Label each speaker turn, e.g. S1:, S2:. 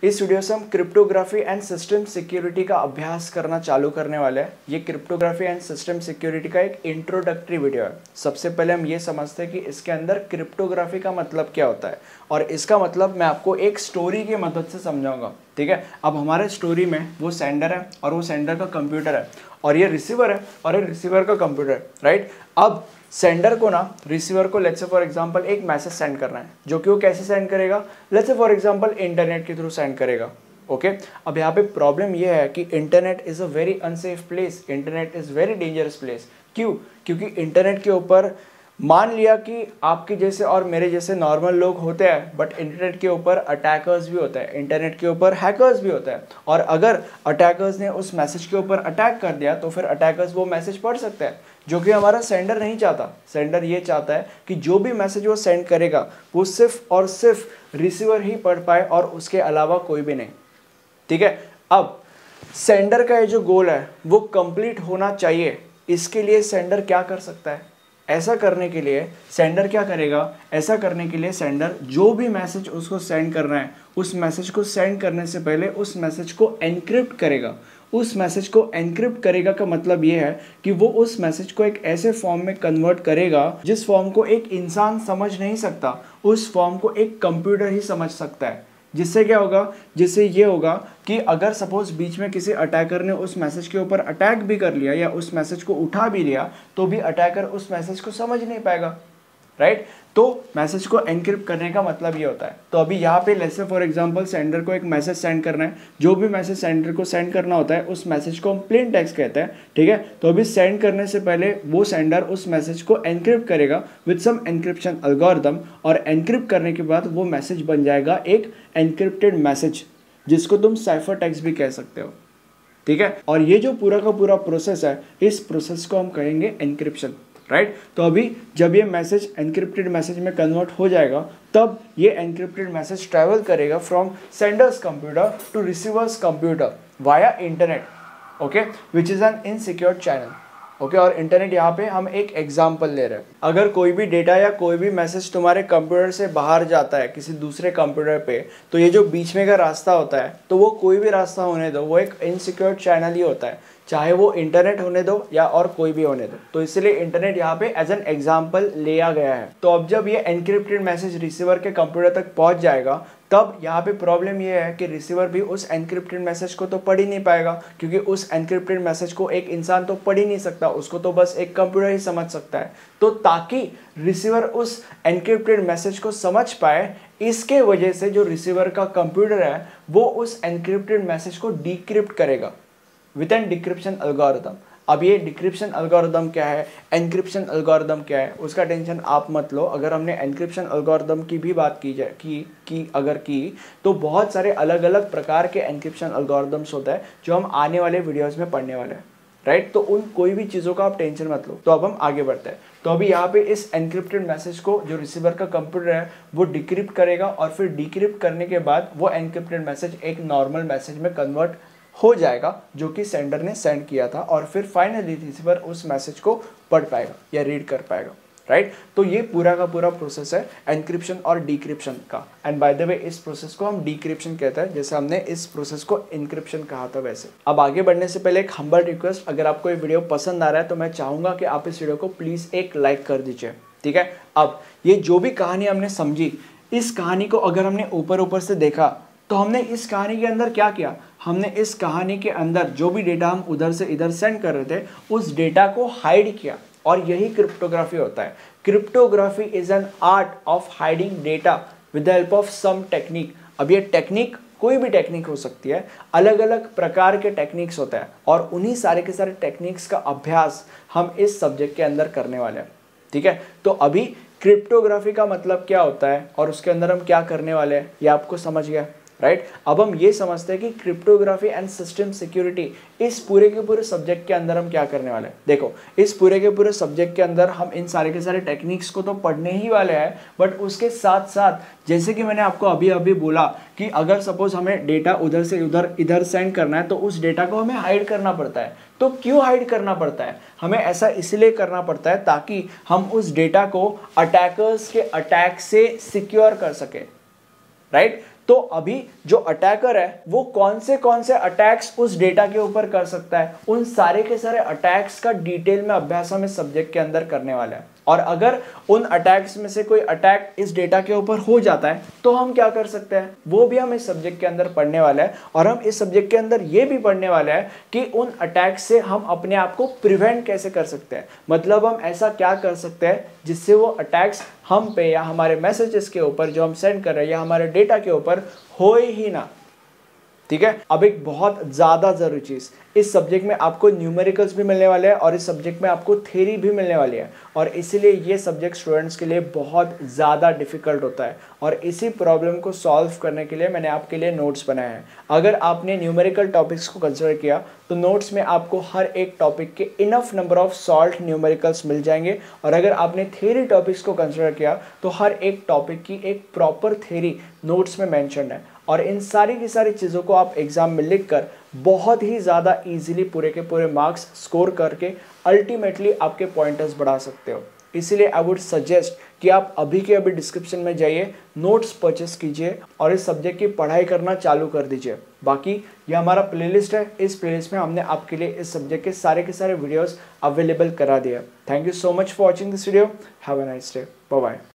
S1: इस वीडियो से हम क्रिप्टोग्राफी एंड सिस्टम सिक्योरिटी का अभ्यास करना चालू करने वाले हैं। ये क्रिप्टोग्राफी एंड सिस्टम सिक्योरिटी का एक इंट्रोडक्टरी वीडियो है। सबसे पहले हम ये समझते हैं कि इसके अंदर क्रिप्टोग्राफी का मतलब क्या होता है, और इसका मतलब मैं आपको एक स्टोरी की मदद से समझाऊंगा। ठीक है, अब हमारे स्टोरी में वो सेंडर है और वो सेंडर का कंप्यूटर है, और ये रिसीवर है और ये रिसीवर का कंप्यूटर है। राइट, अब सेंडर को ना रिसीवर को लेट्स से फॉर एग्जांपल एक मैसेज सेंड करना है, जो कि वो कैसे सेंड करेगा, let's say for example internet के थ्रू सेंड करेगा। ओके, अब यहाँ पे प्रॉब्लम ये है कि internet is a very unsafe place, internet is very dangerous place. क्यों? क्योंकि इंटरनेट के ऊपर मान लिया कि आपके जैसे और मेरे जैसे नॉर्मल लोग होते हैं, बट इंटरनेट के ऊपर अटैकर्स भी होते हैं, इंटरनेट के ऊपर हैकर्स भी होते हैं, और अगर अटैकर्स ने उस मैसेज के ऊपर अटैक कर दिया तो फिर अटैकर्स वो मैसेज पढ़ सकते हैं, जो कि हमारा सेंडर नहीं चाहता। सेंडर ये चाहता है कि जो भी मैसेज वो सेंड करेगा वो सिर्फ और सिर्फ रिसीवर ही पढ़ पाए और उसके अलावा कोई भी नहीं। ठीक है, अब सेंडर का ये जो गोल है वो कंप्लीट होना चाहिए। इसके लिए सेंडर क्या कर सकता है? ऐसा करने के लिए सेंडर क्या करेगा? ऐसा करने के लिए सेंडर जो भी मैसेज उसको सेंड करना है, उस मैसेज को सेंड करने से पहले उस मैसेज को एनक्रिप्ट करेगा। उस मैसेज को एनक्रिप्ट करेगा का मतलब ये है कि वो उस मैसेज को एक ऐसे फॉर्म में कन्वर्ट करेगा जिस फॉर्म को एक इंसान समझ नहीं सकता, उस फॉर्म को एक कंप्यूटर ही समझ सकता है। जिससे क्या होगा? जिससे ये होगा कि अगर सपोज बीच में किसी अटैकर ने उस मैसेज के ऊपर अटैक भी कर लिया या उस मैसेज को उठा भी लिया, तो भी अटैकर उस मैसेज को समझ नहीं पाएगा। राइट, तो मैसेज को एनक्रिप्ट करने का मतलब ये होता है। तो अभी यहाँ पे let's say for example sender को एक मैसेज सेंड करना है। जो भी मैसेज सेंडर को सेंड करना होता है उस मैसेज को हम प्लेन टेक्स्ट कहते हैं। ठीक है, तो अभी सेंड करने से पहले वो सेंडर उस मैसेज को एनक्रिप्ट करेगा विद सम एनक्रिप्शन एल्गोरिथम, और एनक्रिप्ट करने के बाद वो मैसेज बन जाएगा एक एनक्रिप्टेड मैसेज, जिसको तुम साइफर टेक्स्ट भी कह सकते हो। ठीक है, और ये जो पूरा का पूरा प्रोसेस है, इस प्रोसेस को हम कहेंगे एनक्रिप्शन। राइट, तो अभी जब ये मैसेज एनक्रिप्टेड मैसेज में कन्वर्ट हो जाएगा, तब ये एनक्रिप्टेड मैसेज ट्रैवल करेगा from sender's computer to receiver's computer via internet, okay, which is an insecure channel. Okay, और इंटरनेट यहाँ पे हम एक एग्जांपल ले रहे हैं। अगर कोई भी डेटा या कोई भी मैसेज तुम्हारे कंप्यूटर से बाहर जाता है किसी दूसरे कंप्यूटर पे, तो ये जो बीच में का रास्ता होता है, तो वो कोई भी रास्ता होने दो, वो एक इनसिक्योर चैनल ही होता है, चाहे वो इंटरनेट होने दो या और कोई भी होने दो। तो इसलिए इंटरनेट यहाँ पे एज एन एग्जाम्पल लिया गया है। तो अब जब ये एनक्रिप्टेड मैसेज रिसीवर के कंप्यूटर तक पहुंच जाएगा, तब यहाँ पे प्रॉब्लम ये है कि रिसीवर भी उस एनक्रिप्टेड मैसेज को तो पढ़ ही नहीं पाएगा, क्योंकि उस एनक्रिप्टेड मैसेज को एक इंसान तो पढ़ ही नहीं सकता, उसको तो बस एक कंप्यूटर ही समझ सकता है। तो ताकि रिसीवर उस एनक्रिप्टेड मैसेज को समझ पाए, इसके वजह से जो रिसीवर का कंप्यूटर है वो उस एनक्रिप्टेड मैसेज को डिक्रिप्ट करेगा विद एन डिक्रिप्शन एल्गोरिथम। अब ये डिक्रिप्शन एल्गोरिथम क्या है, एनक्रिप्शन एल्गोरिथम क्या है, उसका टेंशन आप मत लो। अगर हमने एनक्रिप्शन एल्गोरिथम की भी बात की जाए की तो बहुत सारे अलग अलग प्रकार के एनक्रिप्शन एल्गोरिथम्स होता है जो हम आने वाले वीडियोस में पढ़ने वाले हैं। राइट, तो उन कोई भी चीज़ों का आप टेंशन मत लो। तो अब हम आगे बढ़ते हैं। तो अभी यहाँ पे इस एनक्रिप्टेड मैसेज को जो रिसीवर का कंप्यूटर है वो डिक्रिप्ट करेगा, और फिर डिक्रिप्ट करने के बाद वो एनक्रिप्टेड मैसेज एक नॉर्मल मैसेज में कन्वर्ट हो जाएगा, जो कि सेंडर ने सेंड किया था, और फिर फाइनली रिसीवर उस मैसेज को पढ़ पाएगा या रीड कर पाएगा। राइट, तो ये पूरा का पूरा प्रोसेस है एनक्रिप्शन और डिक्रिप्शन का। एंड बाय द वे इस प्रोसेस को हम डिक्रिप्शन कहते हैं, जैसे हमने इस प्रोसेस को इनक्रिप्शन कहा था वैसे। अब आगे बढ़ने से पहले एक हम्बल रिक्वेस्ट, अगर आपको ये वीडियो पसंद आ रहा है तो मैं चाहूंगा कि आप इस वीडियो को प्लीज एक लाइक कर दीजिए। ठीक है, अब ये जो भी कहानी हमने समझी, इस कहानी को अगर हमने ऊपर ऊपर से देखा, तो हमने इस कहानी के अंदर क्या किया, हमने इस कहानी के अंदर जो भी डेटा हम उधर से इधर सेंड कर रहे थे, उस डेटा को हाइड किया, और यही क्रिप्टोग्राफी होता है। Cryptography is an art of hiding data with the help of some technique. अब ये टेक्निक कोई भी टेक्निक हो सकती है, अलग अलग प्रकार के टेक्निक्स होते हैं, और उन्हीं सारे के सारे टेक्निक्स का अभ्यास हम इस सब्जेक्ट के अंदर करने वाले हैं। ठीक है, तो अभी क्रिप्टोग्राफी का मतलब क्या होता है और उसके अंदर हम क्या करने वाले हैं, ये आपको समझ गया। राइट, अब हम ये समझते हैं कि क्रिप्टोग्राफी एंड सिस्टम सिक्योरिटी, इस पूरे के पूरे सब्जेक्ट के अंदर हम क्या करने वाले हैं। देखो, इस पूरे के पूरे सब्जेक्ट के अंदर हम इन सारे के सारे टेक्निक्स को तो पढ़ने ही वाले हैं, बट उसके साथ साथ जैसे कि मैंने आपको अभी अभी बोला कि अगर सपोज हमें डेटा उधर से इधर सेंड करना है, तो उस डेटा को हमें हाइड करना पड़ता है। तो क्यों हाइड करना पड़ता है? हमें ऐसा इसलिए करना पड़ता है ताकि हम उस डेटा को अटैकर्स के अटैक से सिक्योर कर सके। राइट, तो अभी जो अटैकर है वो कौन से अटैक्स उस डेटा के ऊपर कर सकता है, उन सारे के सारे अटैक्स का डिटेल में अभ्यास हम इस सब्जेक्ट के अंदर करने वाला है। और अगर उन अटैक्स में से कोई अटैक इस डेटा के ऊपर हो जाता है तो हम क्या कर सकते हैं, वो भी हम इस सब्जेक्ट के अंदर पढ़ने वाले हैं। और हम इस सब्जेक्ट के अंदर ये भी पढ़ने वाले हैं कि उन अटैक से हम अपने आप को प्रिवेंट कैसे कर सकते हैं, मतलब हम ऐसा क्या कर सकते हैं जिससे वो अटैक्स हम पे या हमारे मैसेजेस के ऊपर जो हम सेंड कर रहे हैं या हमारे डेटा के ऊपर हो ही ना। ठीक है, अब एक बहुत ज़्यादा ज़रूरी चीज़, इस सब्जेक्ट में आपको न्यूमेरिकल्स भी मिलने वाले हैं और इस सब्जेक्ट में आपको थ्योरी भी मिलने वाली है, और इसीलिए ये सब्जेक्ट स्टूडेंट्स के लिए बहुत ज़्यादा डिफिकल्ट होता है। और इसी प्रॉब्लम को सॉल्व करने के लिए मैंने आपके लिए नोट्स बनाए हैं। अगर आपने न्यूमेरिकल टॉपिक्स को कंसिडर किया तो नोट्स में आपको हर एक टॉपिक के enough number of solve numericals मिल जाएंगे, और अगर आपने थ्योरी टॉपिक्स को कंसिडर किया तो हर एक टॉपिक की एक प्रॉपर थ्योरी नोट्स में मेंशन है। और इन सारी की सारी चीज़ों को आप एग्जाम में लिखकर बहुत ही ज़्यादा इजीली पूरे के पूरे मार्क्स स्कोर करके अल्टीमेटली आपके पॉइंटर्स बढ़ा सकते हो। इसीलिए आई वुड सजेस्ट कि आप अभी के अभी डिस्क्रिप्शन में जाइए, नोट्स परचेस कीजिए और इस सब्जेक्ट की पढ़ाई करना चालू कर दीजिए। बाकी ये हमारा प्लेलिस्ट है, इस प्लेलिस्ट में हमने आपके लिए इस सब्जेक्ट के सारे वीडियोस अवेलेबल करा दिया। Thank you so much for watching this video. Have a nice day. Bye bye.